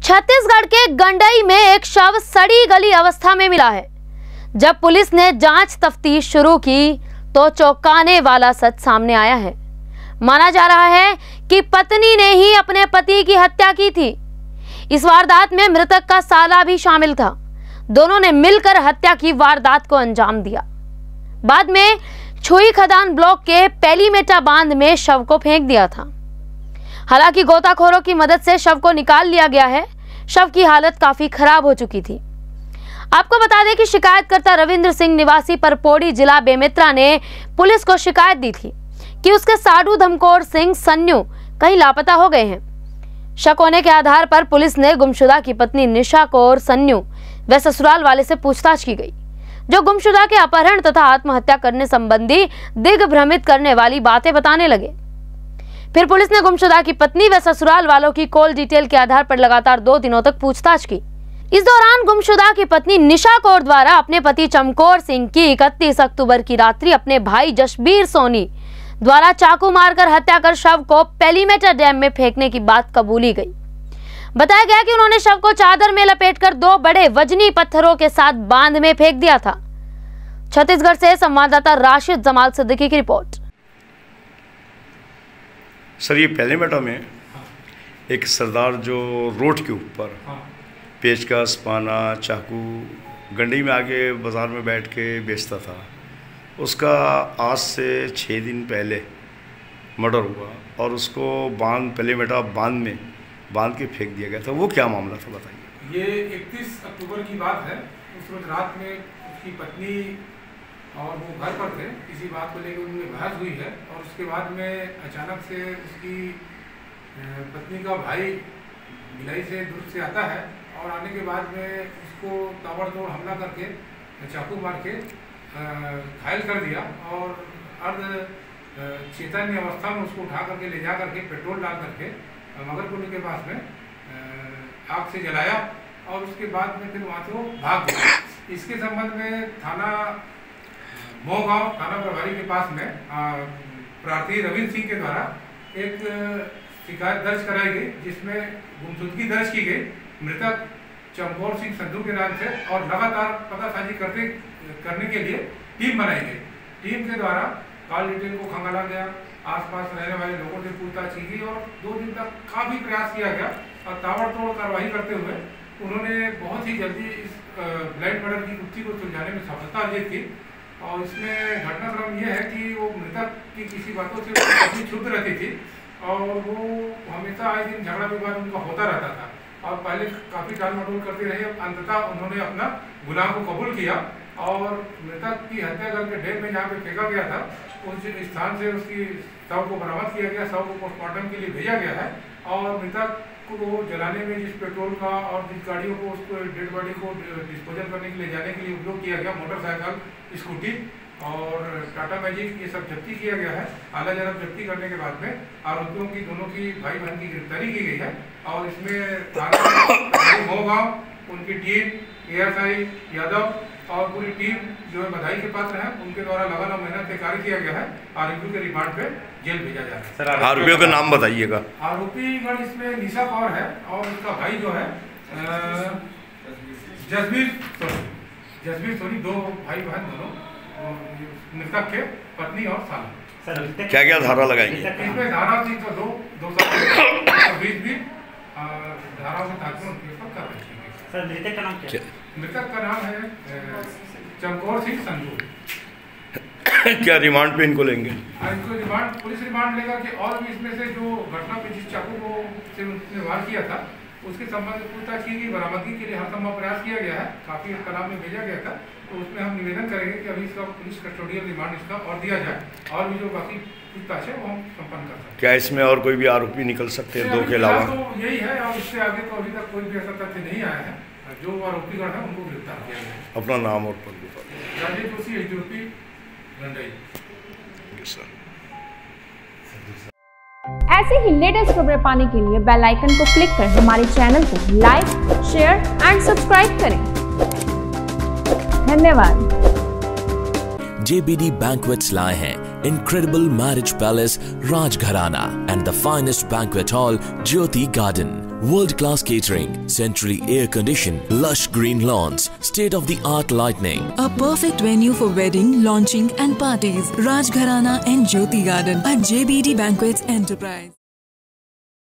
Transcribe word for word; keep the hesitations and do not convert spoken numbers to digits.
छत्तीसगढ़ के गंडई में एक शव सड़ी गली अवस्था में मिला है। जब पुलिस ने जांच तफ्तीश शुरू की तो चौंकाने वाला सच सामने आया है। माना जा रहा है कि पत्नी ने ही अपने पति की हत्या की थी। इस वारदात में मृतक का साला भी शामिल था। दोनों ने मिलकर हत्या की वारदात को अंजाम दिया। बाद में छुई खदान ब्लॉक के पेलीमेटा बांध में शव को फेंक दिया था। हालांकि गोताखोरों की मदद से शव को निकाल लिया गया है। शव की हालत काफी खराब हो चुकी थी। आपको बता दें कि शिकायतकर्ता रविंद्र सिंह निवासी परपोड़ी जिला बेमेत्रा ने पुलिस को शिकायत दी थी कि उसके साडू धमकोर सिंह सन्नू कहीं लापता हो गए हैं। शक होने के आधार पर पुलिस ने गुमशुदा की पत्नी निशा कौर सन्नू व ससुराल वाले से पूछताछ की गई, जो गुमशुदा के अपहरण तथा आत्महत्या करने संबंधी दिग्भ्रमित करने वाली बातें बताने लगे। फिर पुलिस ने गुमशुदा की पत्नी व ससुराल वालों की कॉल डिटेल के आधार पर लगातार दो दिनों तक पूछताछ की। इस दौरान गुमशुदा की पत्नी निशा कौर द्वारा अपने पति चमकौर सिंह की इकतीस अक्टूबर की रात्रि अपने भाई जसबीर सोनी द्वारा चाकू मारकर हत्या कर शव को पेलीमेटा डैम में फेंकने की बात कबूली गई। बताया गया कि उन्होंने शव को चादर में लपेटकर दो बड़े वजनी पत्थरों के साथ बांध में फेंक दिया था। छत्तीसगढ़ से संवाददाता राशिद जमाल सिद्दीकी की रिपोर्ट। सर, ये पेलीमेटा में एक सरदार जो रोड के ऊपर पेचकस, पाना, चाकू गंडी में आगे बाज़ार में बैठ के बेचता था, उसका आज से छः दिन पहले मर्डर हुआ और उसको बांध पेलीमेटा बांध में बांध के फेंक दिया गया था। वो क्या मामला था, बताइए। ये इकतीस अक्टूबर की बात है। उस रोज रात में उसकी पत्नी और वो घर पर थे। किसी बात को लेकर उनमें बहस हुई है और उसके बाद में अचानक से उसकी पत्नी का भाई भिलाई से दूर से आता है और आने के बाद में उसको ताबड़तोड़ हमला करके चाकू मार के घायल कर दिया और अर्ध चेतन्य अवस्था में उसको उठा करके ले जा करके पेट्रोल डाल करके मगरकुंड के पास में आग से जलाया और उसके बाद में फिर वहाँ से वो भाग गया। इसके संबंध में थाना मोहगांव थाना प्रभारी के पास में प्रार्थी रविंद्र सिंह के द्वारा एक शिकायत दर्ज कराई गई, जिसमें गुमशुदगी दर्ज की गई मृतक चमकौर सिंह सन्नू के नाम से और लगातार पतासाजी करते करने के लिए टीम बनाई गई। टीम के द्वारा कॉल डिटेल को खंगाला गया, आसपास रहने वाले लोगों से पूछताछ की गई और दो दिन तक काफ़ी प्रयास किया गया और ताबड़तोड़ कार्रवाई करते हुए उन्होंने बहुत ही जल्दी इस ब्लाइंड मर्डर की गुत्थी को सुलझाने में सफलता अर्जित की। और इसमें घटनाक्रम ये है कि वो मृतक की किसी बातों से काफ़ी क्षुब्ध रहती थी और वो हमेशा आए दिन झगड़ा विवाद उनका होता रहता था और पहले काफ़ी टाल मटोल करते रहे। अंततः उन्होंने अपना गुनाह को कबूल किया और मृतक की हत्या करके डैम में जहाँ पे फेंका गया था उस स्थान से उसकी शव को बरामद किया गया। शव को पोस्टमार्टम के लिए भेजा गया है और मृतक को जलाने में जिस पेट्रोल का और जिस गाड़ियों को उसको डेड बॉडी को डिस्पोजल करने के लिए जाने के लिए उपयोग किया गया, मोटरसाइकिल, स्कूटी और टाटा मैजिक, ये सब जब्ती किया गया है। आला जनाब जब्ती करने के बाद में आरोपियों की दोनों की भाई बहन की गिरफ्तारी की गई है और इसमें थाना मोहगांव उनकी टीम, एएसआई यादव और पूरी टीम जो है बधाई के पात्र है, उनके द्वारा लगन और मेहनत से कार्य किया गया है। आरोपियों के रिमांड पे जेल भेजा जा रहा है। आरोपियों का नाम बताइएगा। आरोपीगण इसमें निशा कौर है और उसका भाई जो है जसबीर सोनी। जसबीर सोनी दो भाई बहन दोनों मृतक के पत्नी और साला। क्या क्या धारा लगाएंगे इसमें? धारा तीन सौ दो दो सौ बीस भी धाराओं से ताकि उनके ऊपर कर रही है। सर, मृतक का नाम क्या? मृतक का नाम है चमकौर सिंह सन्नू। क्या रिमांड पे इनको लेंगे? इनको रिमांड पुलिस रिमांड लेकर के और भी इसमें से जो घटना पे जिस चाकू को से उसने वार किया था उसके संबंध में पूछताछ की गई। बरामदगी के लिए हर संभव प्रयास किया गया है। काफ़ी कलाम में भेजा गया था तो उसमें हम निवेदन करेंगे कि अभी इसका पुलिस कस्टोडियल रिमांड इसका और दिया जाए और भी जो बाकी पूछताछ है वो हम संपन्न कर सकते हैं। क्या इसमें और कोई भी आरोपी निकल सकते हैं दो के अलावा? तो यही है और इससे आगे तो अभी तक कोई भी ऐसा तथ्य नहीं आया है। जो आरोपीगण है उनको गिरफ्तार किया गया है। अपना नाम और पद बताइए। राजेश जोशी, एसडीओपी गंडई। ऐसे ही लेटेस्ट खबरें पाने के लिए बेल आइकन को क्लिक कर हमारे चैनल को लाइक, शेयर एंड सब्सक्राइब करें। धन्यवाद। J B D Banquets लाए हैं incredible marriage palace Rajgharana and the finest banquet hall Jyoti Garden. world-class catering, centrally air-conditioned, lush green lawns, state-of-the-art lighting. A perfect venue for wedding, launching and parties. Rajgharana and Jyoti Garden at J B D Banquets Enterprise.